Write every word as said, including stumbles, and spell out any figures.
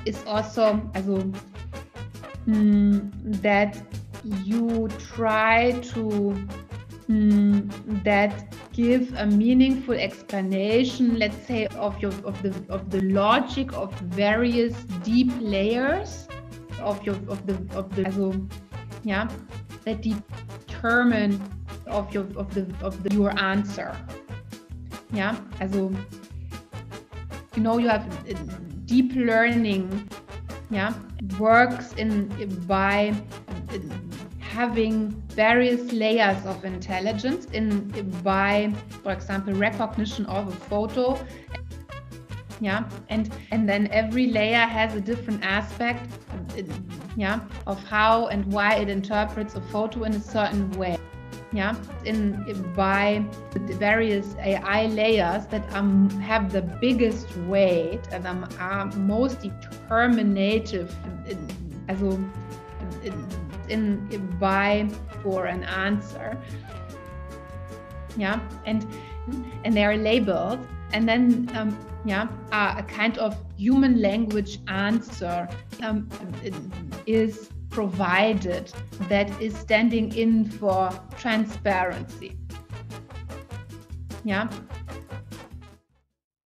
is also also mm, that you try to mm, that give a meaningful explanation, let's say, of your of the of the logic of various deep layers of your of the of the also, yeah, that determine of your of the of the, your answer. Yeah, also, you know, you have uh, deep learning, yeah, works in by uh, having various layers of intelligence in by, for example, recognition of a photo. Yeah, and and then every layer has a different aspect, uh, yeah, of how and why it interprets a photo in a certain way. Yeah, in by the various A I layers that um, have the biggest weight and um, are most determinative, also in, in by for an answer. Yeah, and and they are labeled, and then um, yeah, uh, a kind of human language answer um, is provided that is standing in for transparency. Yeah,